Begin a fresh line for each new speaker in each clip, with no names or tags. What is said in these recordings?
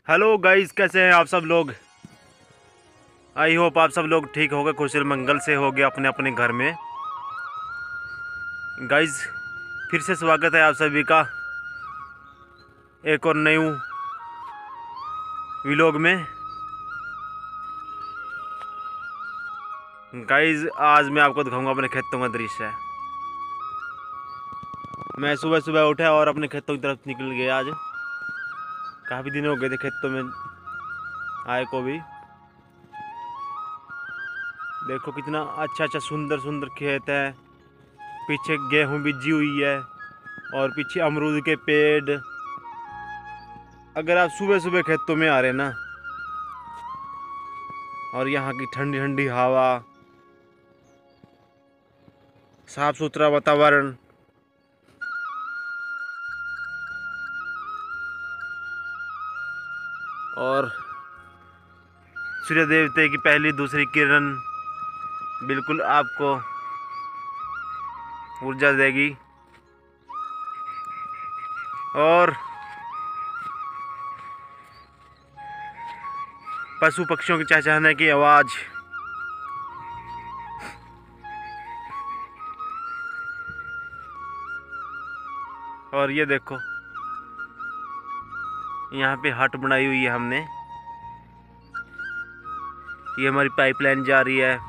Hello guys, कैसे हैं आप सब लोग। आई होप आप सब लोग ठीक होगे, कुशल मंगल से होगे अपने अपने घर में। गाइस, फिर से स्वागत है आप सभी का एक और नए व्लॉग में। गाइस, आज मैं आपको दिखाऊंगा अपने खेतों का दृश्य। मैं सुबह सुबह उठा और अपने खेतों की तरफ निकल गया। आज काफ़ी दिन हो गए थे खेतों में आए को भी। देखो कितना अच्छा अच्छा सुंदर सुंदर खेत है। पीछे गेहूं बीजी हुई है और पीछे अमरूद के पेड़। अगर आप सुबह सुबह खेतों में आ रहे ना, और यहाँ की ठंडी ठंडी हवा, साफ सुथरा वातावरण, और सूर्य देवते की पहली दूसरी किरण बिल्कुल आपको ऊर्जा देगी। और पशु पक्षियों की चहचहाने की आवाज़, और ये देखो यहाँ पे हट बनाई हुई है हमने। ये हमारी पाइपलाइन जा रही है।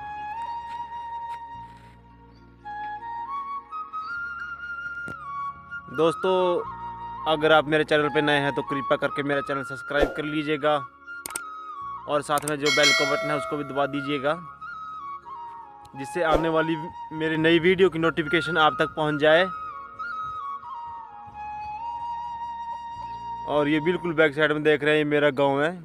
दोस्तों, अगर आप मेरे चैनल पे नए हैं तो कृपया करके मेरा चैनल सब्सक्राइब कर लीजिएगा और साथ में जो बेल का बटन है उसको भी दबा दीजिएगा, जिससे आने वाली मेरी नई वीडियो की नोटिफिकेशन आप तक पहुंच जाए। और ये बिल्कुल बैक साइड में देख रहे हैं, ये मेरा गांव है।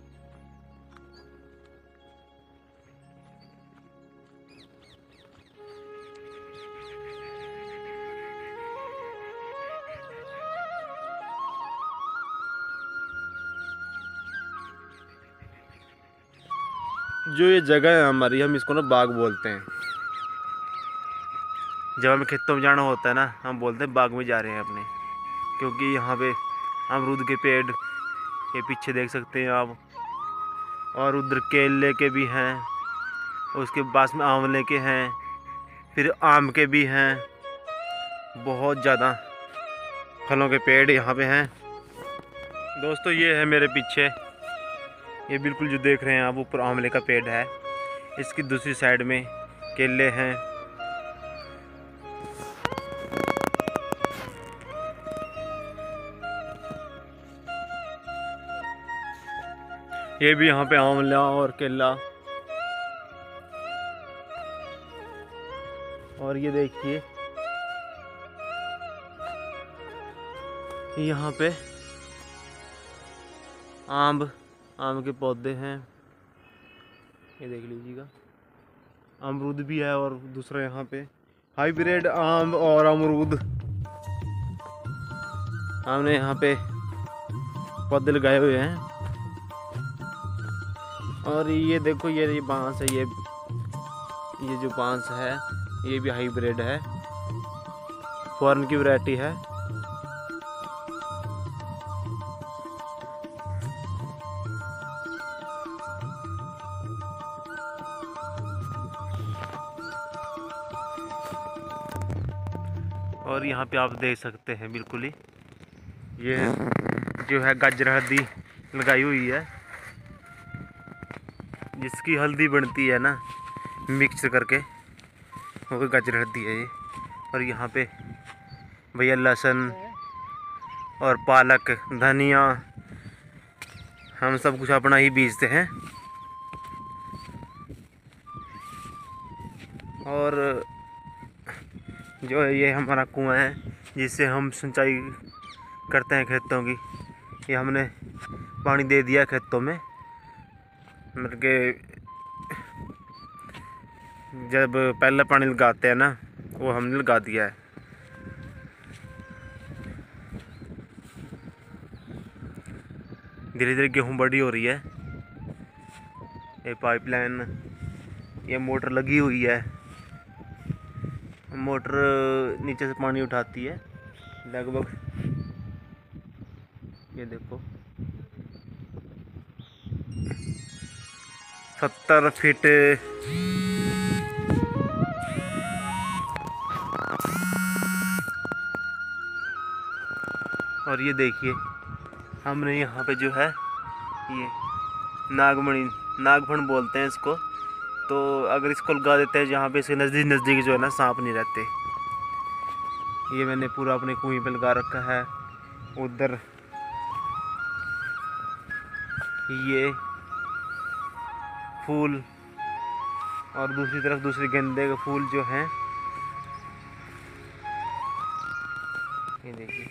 जो ये जगह है हमारी, हम इसको ना बाग बोलते हैं। जब हमें खेतों में जाना होता है ना, हम बोलते हैं बाग में जा रहे हैं अपने, क्योंकि यहाँ पे अमरूद के पेड़ ये पीछे देख सकते हैं आप, और उधर केले के भी हैं, उसके पास में आंवले के हैं, फिर आम के भी हैं। बहुत ज़्यादा फलों के पेड़ यहाँ पे हैं। दोस्तों, ये है मेरे पीछे, ये बिल्कुल जो देख रहे हैं आप, ऊपर आंवले का पेड़ है, इसकी दूसरी साइड में केले हैं। ये भी यहाँ पे आंवला और केला। और ये देखिए यहाँ पे आम के पौधे हैं, ये देख लीजिएगा। अमरूद भी है, और दूसरा यहाँ पे हाइब्रिड आम और अमरूद हमने यहाँ पे पौधे लगाए हुए हैं। और ये देखो, ये बांस है, ये जो बांस है ये भी हाइब्रिड है, फॉरेन की वैरायटी है। और यहाँ पे आप देख सकते हैं बिल्कुल ही, ये जो है गाजर हल्दी लगाई हुई है, जिसकी हल्दी बनती है ना मिक्स करके, वो गाजर हल्दी है ये। और यहाँ पे भैया लहसुन और पालक, धनिया, हम सब कुछ अपना ही बीजते हैं। और जो है ये हमारा कुआं है, जिससे हम सिंचाई करते हैं खेतों की। ये हमने पानी दे दिया खेतों में, मतलब कि जब पहला पानी लगाते हैं ना, वो हमने लगा दिया है। धीरे धीरे गेहूं बड़ी हो रही है। ये पाइपलाइन, ये मोटर लगी हुई है। मोटर नीचे से पानी उठाती है लगभग, ये देखो 70 फीट और ये देखिए हमने यहाँ पे जो है ये नागमणि नागफण बोलते हैं इसको। तो अगर इसको लगा देते हैं जहाँ पे इसके नज़दीक नज़दीक जो है ना सांप नहीं रहते। ये मैंने पूरा अपने कुएं पे लगा रखा है। उधर ये फूल और दूसरी तरफ दूसरे गेंदे के फूल जो हैं, ये देखिए।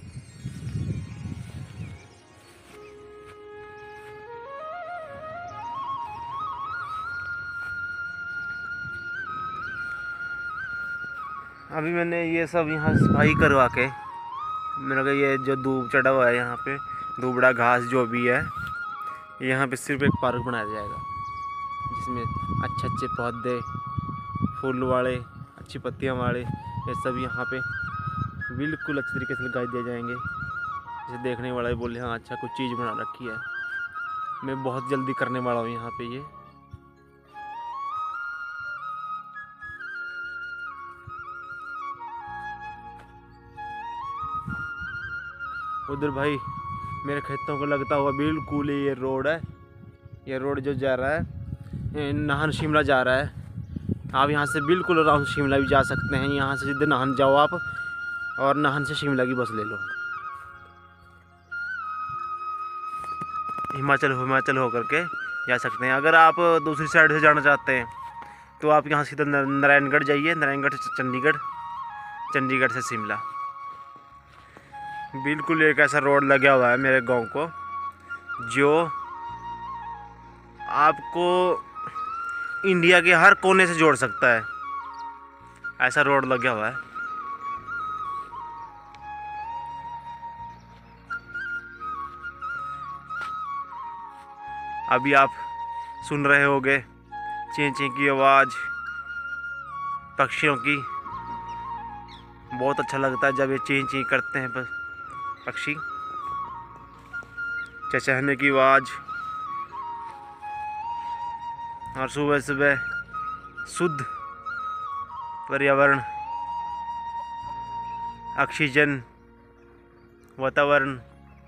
अभी मैंने ये सब यहाँ सफाई करवा के, मैंने कहा ये जो दूब चढ़ा हुआ है यहाँ पे, दूबड़ा घास जो भी है, यहाँ पे सिर्फ एक पार्क बनाया जाएगा जिसमें अच्छे अच्छे पौधे, फूल वाले, अच्छी पत्तियाँ वाले, ये सब यहाँ पे बिल्कुल अच्छी तरीके से लगाए दिए जाएंगे। जैसे देखने वाला भी बोले हाँ अच्छा कुछ चीज़ बना रखी है। मैं बहुत जल्दी करने वाला हूँ यहाँ पे ये। उधर भाई मेरे खेतों को लगता हुआ बिल्कुल ये रोड है। ये रोड जो जा रहा है नाहन शिमला जा रहा है। आप यहाँ से बिल्कुल आराम से शिमला भी जा सकते हैं। यहाँ से सीधे नाहन जाओ आप और नाहन से शिमला की बस ले लो। हिमाचल हो करके जा सकते हैं। अगर आप दूसरी साइड से जाना चाहते हैं तो आप यहाँ सीधा नारायणगढ़ जाइए, नारायणगढ़ से चंडीगढ़, चंडीगढ़ से शिमला। बिल्कुल एक ऐसा रोड लगा हुआ है मेरे गांव को जो आपको इंडिया के हर कोने से जोड़ सकता है। ऐसा रोड लगा हुआ है। अभी आप सुन रहे होंगे चीं चीं की आवाज़ पक्षियों की। बहुत अच्छा लगता है जब ये चीं चीं करते हैं पक्षी। चहचहाने की आवाज़ और सुबह सुबह शुद्ध पर्यावरण, ऑक्सीजन, वातावरण।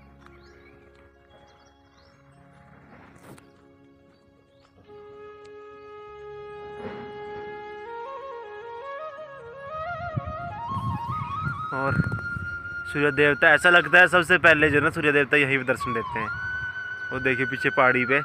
और सूर्य देवता, ऐसा लगता है सबसे पहले जो ना सूर्य देवता यहीं पे दर्शन देते हैं। वो देखिए पीछे पहाड़ी पे।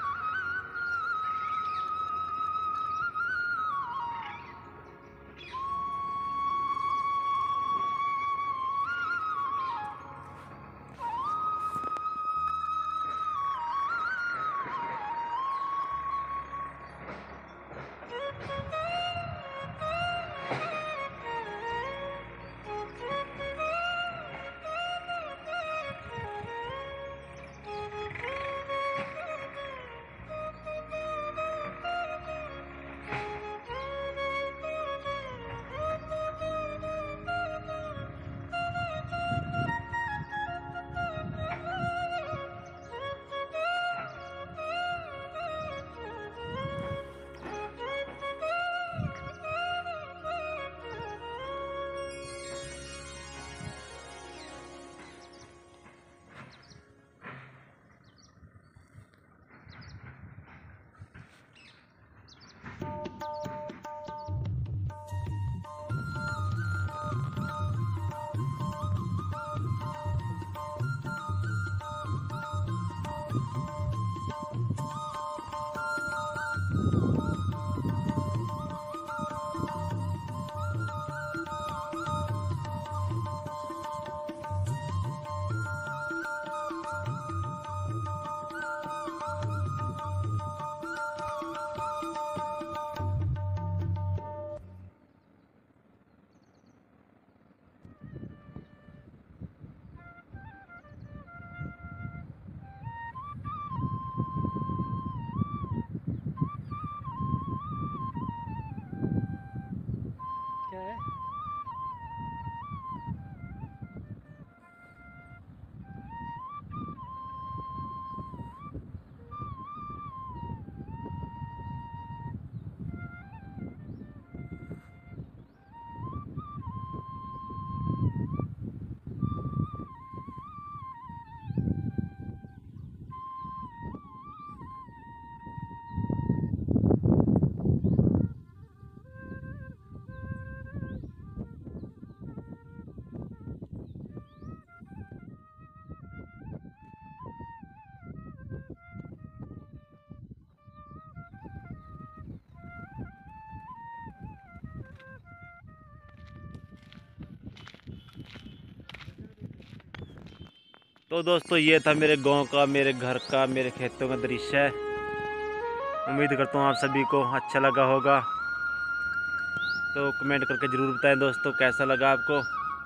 तो दोस्तों ये था मेरे गांव का, मेरे घर का, मेरे खेतों का दृश्य। उम्मीद करता हूँ आप सभी को अच्छा लगा होगा। तो कमेंट करके ज़रूर बताएं दोस्तों कैसा लगा आपको।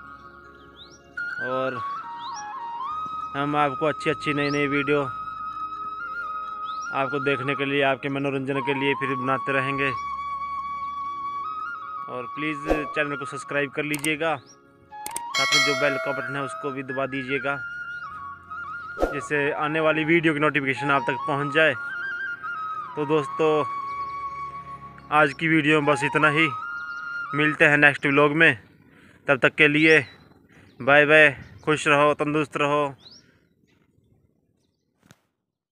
और हम आपको अच्छी अच्छी नई नई वीडियो आपको देखने के लिए, आपके मनोरंजन के लिए फिर बनाते रहेंगे। और प्लीज़ चैनल को सब्सक्राइब कर लीजिएगा, साथ में जो बेल का बटन है उसको भी दबा दीजिएगा, जिससे आने वाली वीडियो की नोटिफिकेशन आप तक पहुंच जाए। तो दोस्तों आज की वीडियो में बस इतना ही। मिलते हैं नेक्स्ट व्लॉग में। तब तक के लिए बाय बाय। खुश रहो, तंदुरुस्त रहो।